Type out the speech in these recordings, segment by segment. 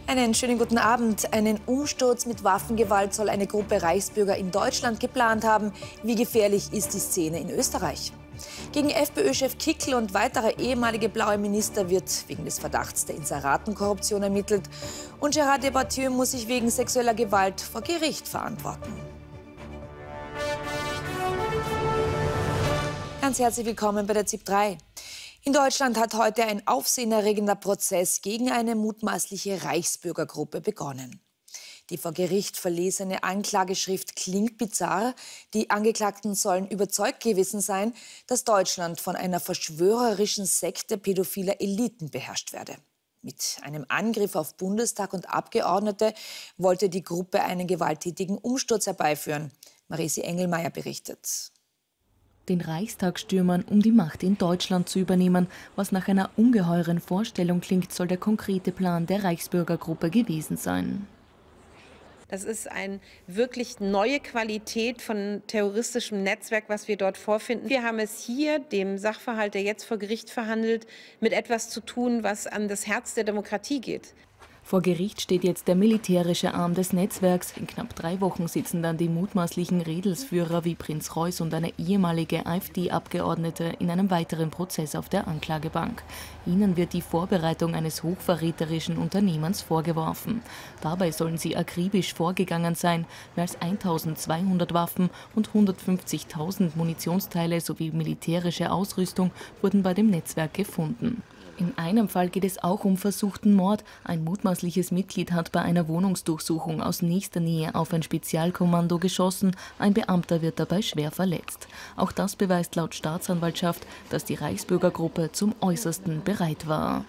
Einen schönen guten Abend. Einen Umsturz mit Waffengewalt soll eine Gruppe Reichsbürger in Deutschland geplant haben. Wie gefährlich ist die Szene in Österreich? Gegen FPÖ-Chef Kickl und weitere ehemalige blaue Minister wird wegen des Verdachts der Inseratenkorruption ermittelt. Und Gérard Depardieu muss sich wegen sexueller Gewalt vor Gericht verantworten. Ganz herzlich willkommen bei der ZIP 3. In Deutschland hat heute ein aufsehenerregender Prozess gegen eine mutmaßliche Reichsbürgergruppe begonnen. Die vor Gericht verlesene Anklageschrift klingt bizarr. Die Angeklagten sollen überzeugt gewesen sein, dass Deutschland von einer verschwörerischen Sekte pädophiler Eliten beherrscht werde. Mit einem Angriff auf Bundestag und Abgeordnete wollte die Gruppe einen gewalttätigen Umsturz herbeiführen. Marisi Engelmeier berichtet. Den Reichstag stürmen, um die Macht in Deutschland zu übernehmen. Was nach einer ungeheuren Vorstellung klingt, soll der konkrete Plan der Reichsbürgergruppe gewesen sein. Das ist eine wirklich neue Qualität von terroristischem Netzwerk, was wir dort vorfinden. Wir haben es hier, dem Sachverhalt, der jetzt vor Gericht verhandelt, mit etwas zu tun, was an das Herz der Demokratie geht. Vor Gericht steht jetzt der militärische Arm des Netzwerks. In knapp 3 Wochen sitzen dann die mutmaßlichen Redelsführer wie Prinz Reuß und eine ehemalige AfD-Abgeordnete in einem weiteren Prozess auf der Anklagebank. Ihnen wird die Vorbereitung eines hochverräterischen Unternehmens vorgeworfen. Dabei sollen sie akribisch vorgegangen sein. Mehr als 1200 Waffen und 150.000 Munitionsteile sowie militärische Ausrüstung wurden bei dem Netzwerk gefunden. In einem Fall geht es auch um versuchten Mord. Ein mutmaßliches Mitglied hat bei einer Wohnungsdurchsuchung aus nächster Nähe auf ein Spezialkommando geschossen. Ein Beamter wird dabei schwer verletzt. Auch das beweist laut Staatsanwaltschaft, dass die Reichsbürgergruppe zum Äußersten bereit war.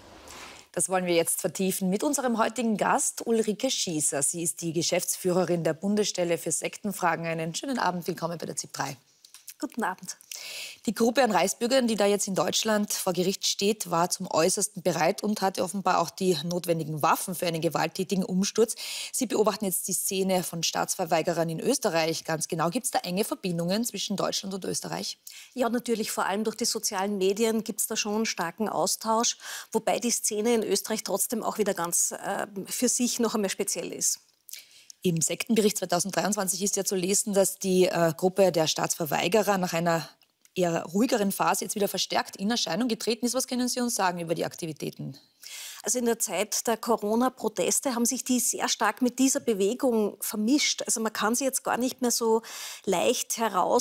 Das wollen wir jetzt vertiefen mit unserem heutigen Gast Ulrike Schießer. Sie ist die Geschäftsführerin der Bundesstelle für Sektenfragen. Einen schönen Abend, willkommen bei der ZIP 3. Guten Abend. Die Gruppe an Reichsbürgern, die da jetzt in Deutschland vor Gericht steht, war zum Äußersten bereit und hatte offenbar auch die notwendigen Waffen für einen gewalttätigen Umsturz. Sie beobachten jetzt die Szene von Staatsverweigerern in Österreich ganz genau. Gibt es da enge Verbindungen zwischen Deutschland und Österreich? Ja, natürlich, vor allem durch die sozialen Medien gibt es da schon einen starken Austausch, wobei die Szene in Österreich trotzdem auch wieder ganz für sich noch einmal speziell ist. Im Sektenbericht 2023 ist ja zu lesen, dass die Gruppe der Staatsverweigerer nach einer eher ruhigeren Phase jetzt wieder verstärkt in Erscheinung getreten ist. Was können Sie uns sagen über die Aktivitäten? Also in der Zeit der Corona-Proteste haben sich die sehr stark mit dieser Bewegung vermischt. Also man kann sie jetzt gar nicht mehr so leicht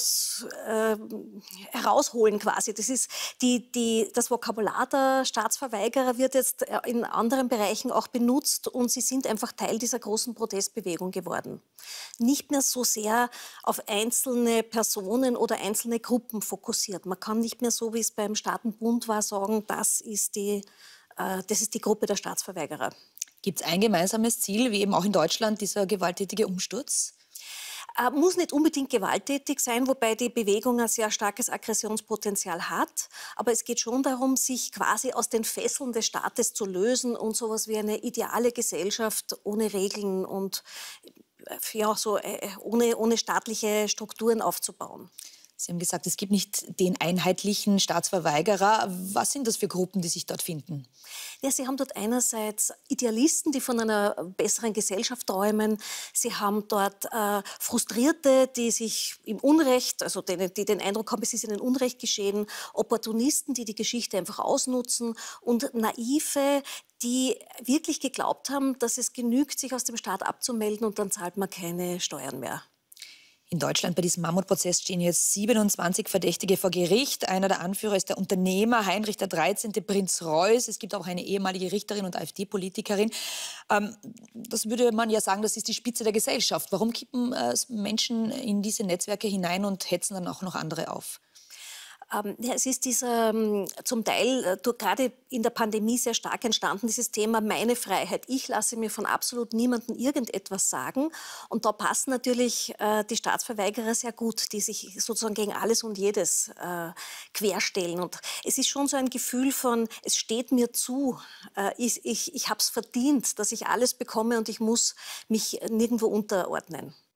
herausholen quasi. Das ist das Vokabular der Staatsverweigerer wird jetzt in anderen Bereichen auch benutzt und sie sind einfach Teil dieser großen Protestbewegung geworden. Nicht mehr so sehr auf einzelne Personen oder einzelne Gruppen fokussiert. Man kann nicht mehr so, wie es beim Staatenbund war, sagen, das ist die Gruppe der Staatsverweigerer. Gibt es ein gemeinsames Ziel, wie eben auch in Deutschland, dieser gewalttätige Umsturz? Muss nicht unbedingt gewalttätig sein, wobei die Bewegung ein sehr starkes Aggressionspotenzial hat. Aber es geht schon darum, sich quasi aus den Fesseln des Staates zu lösen und sowas wie eine ideale Gesellschaft ohne Regeln und ja, so, ohne staatliche Strukturen aufzubauen. Sie haben gesagt, es gibt nicht den einheitlichen Staatsverweigerer. Was sind das für Gruppen, die sich dort finden? Ja, Sie haben dort einerseits Idealisten, die von einer besseren Gesellschaft träumen. Sie haben dort Frustrierte, die sich im Unrecht, also die den Eindruck haben, es ist ihnen Unrecht geschehen. Opportunisten, die die Geschichte einfach ausnutzen. Und Naive, die wirklich geglaubt haben, dass es genügt, sich aus dem Staat abzumelden und dann zahlt man keine Steuern mehr. In Deutschland bei diesem Mammutprozess stehen jetzt 27 Verdächtige vor Gericht. Einer der Anführer ist der Unternehmer Heinrich der 13., Prinz Reuß. Es gibt auch eine ehemalige Richterin und AfD-Politikerin. Das würde man ja sagen, das ist die Spitze der Gesellschaft. Warum kippen Menschen in diese Netzwerke hinein und hetzen dann auch noch andere auf? Ja, es ist dieser zum Teil gerade in der Pandemie sehr stark entstanden, dieses Thema meine Freiheit. Ich lasse mir von absolut niemandem irgendetwas sagen. Und da passen natürlich die Staatsverweigerer sehr gut, die sich sozusagen gegen alles und jedes querstellen. Und es ist schon so ein Gefühl von, es steht mir zu, ich habe es verdient, dass ich alles bekomme und ich muss mich nirgendwo unterordnen.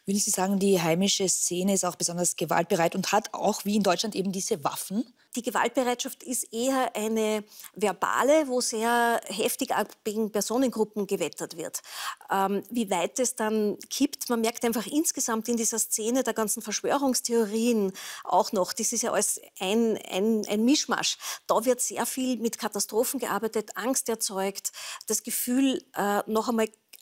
Würden Sie sagen, die heimische Szene ist auch besonders gewaltbereit und hat auch wie in Deutschland eben diese Waffen? Die Gewaltbereitschaft ist eher eine verbale, wo sehr heftig gegen Personengruppen gewettert wird. Wie weit es dann kippt, man merkt einfach insgesamt in dieser Szene der ganzen Verschwörungstheorien auch noch, das ist ja alles ein Mischmasch. Da wird sehr viel mit Katastrophen gearbeitet, Angst erzeugt, das Gefühl noch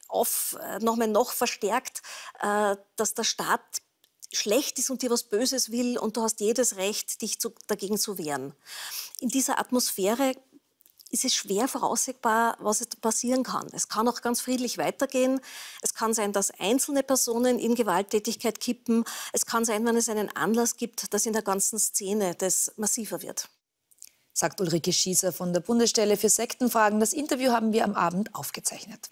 verstärkt, dass der Staat schlecht ist und dir was Böses will und du hast jedes Recht, dich dagegen zu wehren. In dieser Atmosphäre ist es schwer voraussehbar, was passieren kann. Es kann auch ganz friedlich weitergehen. Es kann sein, dass einzelne Personen in Gewalttätigkeit kippen. Es kann sein, wenn es einen Anlass gibt, dass in der ganzen Szene das massiver wird. Sagt Ulrike Schießer von der Bundesstelle für Sektenfragen. Das Interview haben wir am Abend aufgezeichnet.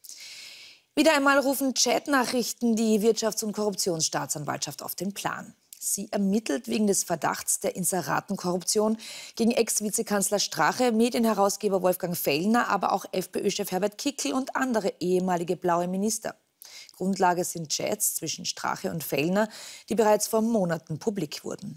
Wieder einmal rufen Chatnachrichten die Wirtschafts- und Korruptionsstaatsanwaltschaft auf den Plan. Sie ermittelt wegen des Verdachts der Inseratenkorruption gegen Ex-Vizekanzler Strache, Medienherausgeber Wolfgang Fellner, aber auch FPÖ-Chef Herbert Kickl und andere ehemalige blaue Minister. Grundlage sind Chats zwischen Strache und Fellner, die bereits vor Monaten publik wurden.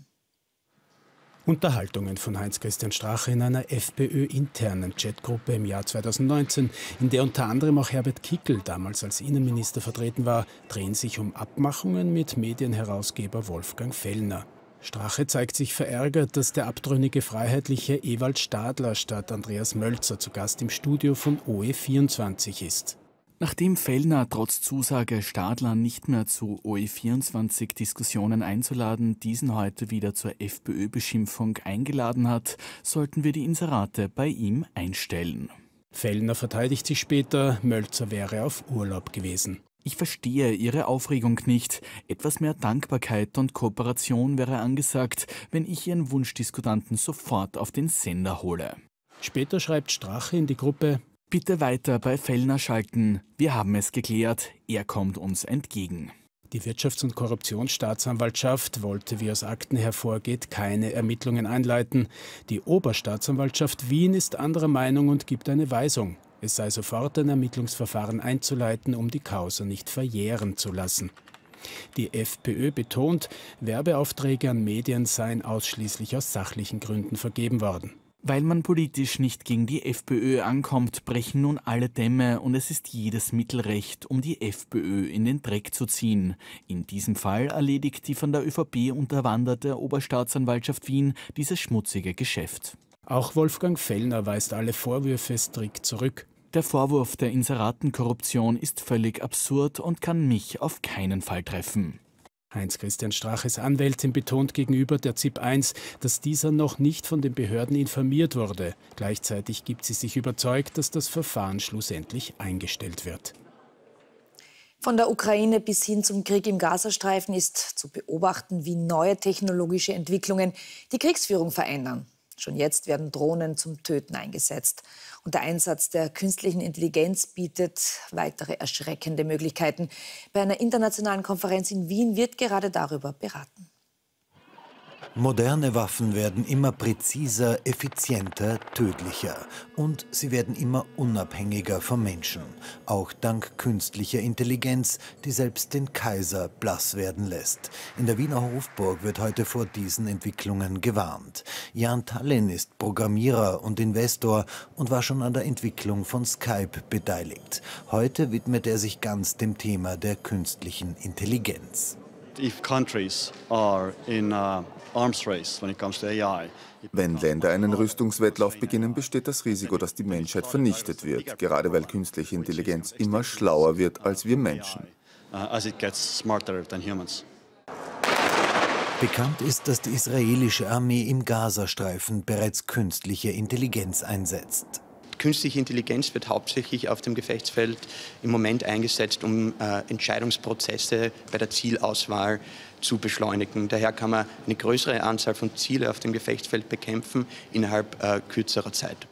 Unterhaltungen von Heinz-Christian Strache in einer FPÖ-internen Chatgruppe im Jahr 2019, in der unter anderem auch Herbert Kickl damals als Innenminister vertreten war, drehen sich um Abmachungen mit Medienherausgeber Wolfgang Fellner. Strache zeigt sich verärgert, dass der abtrünnige Freiheitliche Ewald Stadler statt Andreas Mölzer zu Gast im Studio von OE24 ist. Nachdem Fellner trotz Zusage Stadler nicht mehr zu OE24-Diskussionen einzuladen, diesen heute wieder zur FPÖ-Beschimpfung eingeladen hat, sollten wir die Inserate bei ihm einstellen. Fellner verteidigt sich später, Mölzer wäre auf Urlaub gewesen. Ich verstehe Ihre Aufregung nicht. Etwas mehr Dankbarkeit und Kooperation wäre angesagt, wenn ich Ihren Wunschdiskutanten sofort auf den Sender hole. Später schreibt Strache in die Gruppe: Bitte weiter bei Fellner schalten. Wir haben es geklärt. Er kommt uns entgegen. Die Wirtschafts- und Korruptionsstaatsanwaltschaft wollte, wie aus Akten hervorgeht, keine Ermittlungen einleiten. Die Oberstaatsanwaltschaft Wien ist anderer Meinung und gibt eine Weisung. Es sei sofort ein Ermittlungsverfahren einzuleiten, um die Causa nicht verjähren zu lassen. Die FPÖ betont, Werbeaufträge an Medien seien ausschließlich aus sachlichen Gründen vergeben worden. Weil man politisch nicht gegen die FPÖ ankommt, brechen nun alle Dämme und es ist jedes Mittel recht, um die FPÖ in den Dreck zu ziehen. In diesem Fall erledigt die von der ÖVP unterwanderte Oberstaatsanwaltschaft Wien dieses schmutzige Geschäft. Auch Wolfgang Fellner weist alle Vorwürfe strikt zurück. Der Vorwurf der Inseratenkorruption ist völlig absurd und kann mich auf keinen Fall treffen. Heinz-Christian Straches Anwältin betont gegenüber der ZIP 1, dass dieser noch nicht von den Behörden informiert wurde. Gleichzeitig gibt sie sich überzeugt, dass das Verfahren schlussendlich eingestellt wird. Von der Ukraine bis hin zum Krieg im Gazastreifen ist zu beobachten, wie neue technologische Entwicklungen die Kriegsführung verändern. Schon jetzt werden Drohnen zum Töten eingesetzt. Und der Einsatz der künstlichen Intelligenz bietet weitere erschreckende Möglichkeiten. Bei einer internationalen Konferenz in Wien wird gerade darüber beraten. Moderne Waffen werden immer präziser, effizienter, tödlicher. Und sie werden immer unabhängiger vom Menschen. Auch dank künstlicher Intelligenz, die selbst den Kaiser blass werden lässt. In der Wiener Hofburg wird heute vor diesen Entwicklungen gewarnt. Jan Tallinn ist Programmierer und Investor und war schon an der Entwicklung von Skype beteiligt. Heute widmet er sich ganz dem Thema der künstlichen Intelligenz. If countries are in a arms race when it comes to AI. Wenn Länder einen Rüstungswettlauf beginnen, besteht das Risiko, dass die Menschheit vernichtet wird, gerade weil künstliche Intelligenz immer schlauer wird als wir Menschen. As it gets smarter than humans. Bekannt ist, dass die israelische Armee im Gazastreifen bereits künstliche Intelligenz einsetzt. Künstliche Intelligenz wird hauptsächlich auf dem Gefechtsfeld im Moment eingesetzt, um Entscheidungsprozesse bei der Zielauswahl zu beschleunigen. Daher kann man eine größere Anzahl von Zielen auf dem Gefechtsfeld bekämpfen innerhalb kürzerer Zeit.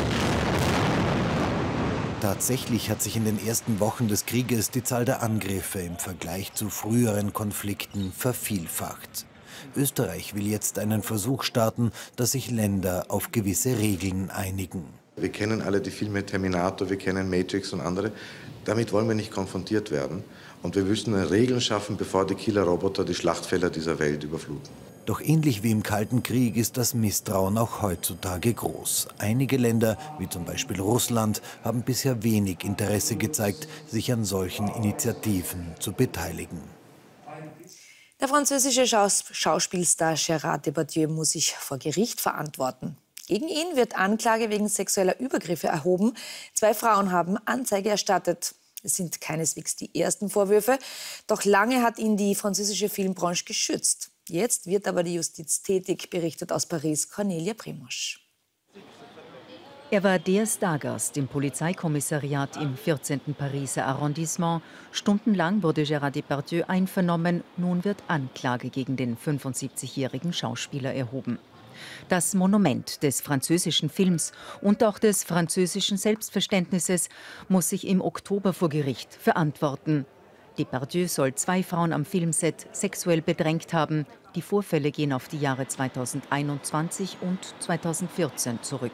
Tatsächlich hat sich in den ersten Wochen des Krieges die Zahl der Angriffe im Vergleich zu früheren Konflikten vervielfacht. Österreich will jetzt einen Versuch starten, dass sich Länder auf gewisse Regeln einigen. Wir kennen alle die Filme Terminator, wir kennen Matrix und andere. Damit wollen wir nicht konfrontiert werden. Und wir müssen Regeln schaffen, bevor die Killerroboter die Schlachtfelder dieser Welt überfluten. Doch ähnlich wie im Kalten Krieg ist das Misstrauen auch heutzutage groß. Einige Länder, wie zum Beispiel Russland, haben bisher wenig Interesse gezeigt, sich an solchen Initiativen zu beteiligen. Der französische Schauspielstar Gérard Depardieu muss sich vor Gericht verantworten. Gegen ihn wird Anklage wegen sexueller Übergriffe erhoben. 2 Frauen haben Anzeige erstattet. Es sind keineswegs die ersten Vorwürfe, doch lange hat ihn die französische Filmbranche geschützt. Jetzt wird aber die Justiz tätig, berichtet aus Paris Cornelia Primosch. Er war der Stargast im Polizeikommissariat im 14. Pariser Arrondissement. Stundenlang wurde Gérard Depardieu einvernommen. Nun wird Anklage gegen den 75-jährigen Schauspieler erhoben. Das Monument des französischen Films und auch des französischen Selbstverständnisses muss sich im Oktober vor Gericht verantworten. Depardieu soll 2 Frauen am Filmset sexuell bedrängt haben. Die Vorfälle gehen auf die Jahre 2021 und 2014 zurück.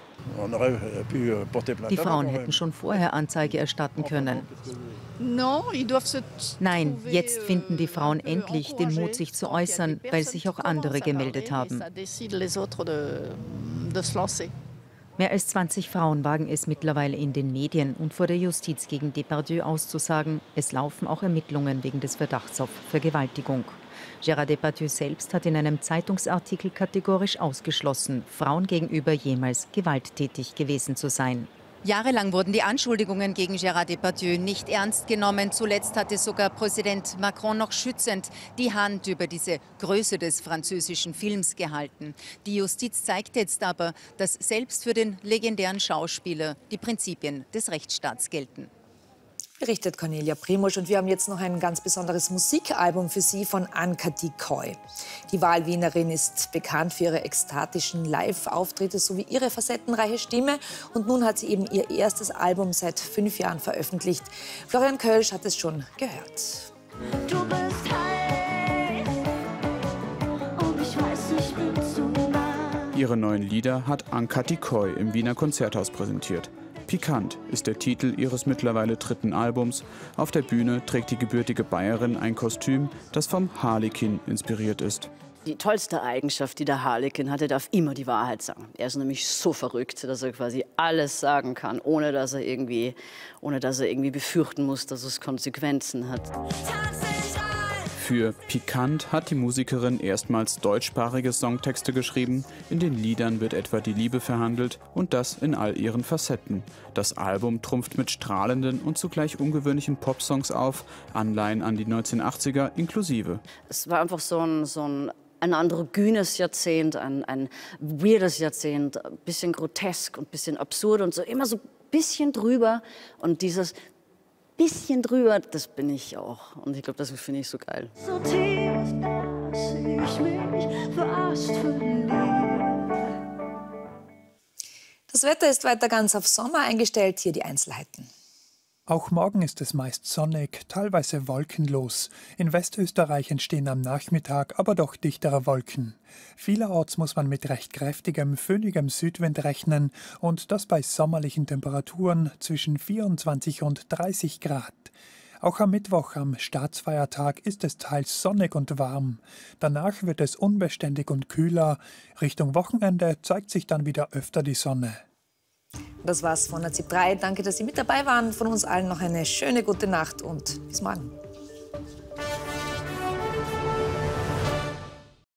Die Frauen hätten schon vorher Anzeige erstatten können. Nein, jetzt finden die Frauen endlich den Mut, sich zu äußern, weil sich auch andere gemeldet haben. Mehr als 20 Frauen wagen es mittlerweile in den Medien und vor der Justiz gegen Depardieu auszusagen. Es laufen auch Ermittlungen wegen des Verdachts auf Vergewaltigung. Gérard Depardieu selbst hat in einem Zeitungsartikel kategorisch ausgeschlossen, Frauen gegenüber jemals gewalttätig gewesen zu sein. Jahrelang wurden die Anschuldigungen gegen Gérard Depardieu nicht ernst genommen. Zuletzt hatte sogar Präsident Macron noch schützend die Hand über diese Größe des französischen Films gehalten. Die Justiz zeigt jetzt aber, dass selbst für den legendären Schauspieler die Prinzipien des Rechtsstaats gelten. Berichtet Cornelia Primosch. Und wir haben jetzt noch ein ganz besonderes Musikalbum für Sie von Anne-Cathy Coy. Die Wahlwienerin ist bekannt für ihre ekstatischen Live-Auftritte sowie ihre facettenreiche Stimme. Und nun hat sie eben ihr erstes Album seit 5 Jahren veröffentlicht. Florian Kölsch hat es schon gehört. Du bist heiß und ich weiß, ich bin zu nah. Ihre neuen Lieder hat Anne-Cathy Coy im Wiener Konzerthaus präsentiert. Pikant ist der Titel ihres mittlerweile 3. Albums. Auf der Bühne trägt die gebürtige Bayerin ein Kostüm, das vom Harlekin inspiriert ist. Die tollste Eigenschaft, die der Harlekin hat, er darf immer die Wahrheit sagen. Er ist nämlich so verrückt, dass er quasi alles sagen kann, ohne dass er irgendwie befürchten muss, dass es Konsequenzen hat. Für Pikant hat die Musikerin erstmals deutschsprachige Songtexte geschrieben. In den Liedern wird etwa die Liebe verhandelt und das in all ihren Facetten. Das Album trumpft mit strahlenden und zugleich ungewöhnlichen Popsongs auf, Anleihen an die 1980er inklusive. Es war einfach so ein androgynes Jahrzehnt, ein weirdes Jahrzehnt, ein bisschen grotesk und ein bisschen absurd und so immer so ein bisschen drüber. Und dieses bisschen drüber, das bin ich auch. Und ich glaube, das finde ich so geil. So tief, dass ich mich verarscht verliebe. Das Wetter ist weiter ganz auf Sommer eingestellt. Hier die Einzelheiten. Auch morgen ist es meist sonnig, teilweise wolkenlos. In Westösterreich entstehen am Nachmittag aber doch dichtere Wolken. Vielerorts muss man mit recht kräftigem, föhnigem Südwind rechnen und das bei sommerlichen Temperaturen zwischen 24 und 30 Grad. Auch am Mittwoch, am Staatsfeiertag, ist es teils sonnig und warm. Danach wird es unbeständig und kühler. Richtung Wochenende zeigt sich dann wieder öfter die Sonne. Das war's von der ZIP 3. Danke, dass Sie mit dabei waren. Von uns allen noch eine schöne gute Nacht und bis morgen.